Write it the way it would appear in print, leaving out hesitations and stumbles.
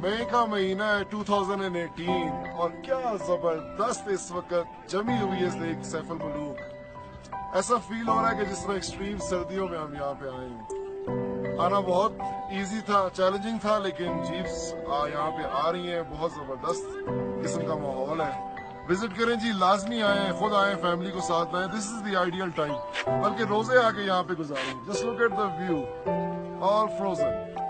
मई का महीना है 2018 और क्या जबरदस्त इस वक्त जमी हुई है इस लेक सैफुल मलूक। ऐसा फील हो रहा है कि जिस तरह एक्सट्रीम सर्दियों में हम यहाँ पे आए हैं। आना बहुत इजी था, चैलेंजिंग था, लेकिन जीप्स यहाँ पे आ रही हैं। बहुत जबरदस्त किस्म का माहौल है। विजिट करें जी, लाजमी आए, खुद आए, फैमिली को साथ लाएं। This is the ideal time, बल्कि रोजे आके यहाँ पे गुजारें। Just look at the view, all frozen.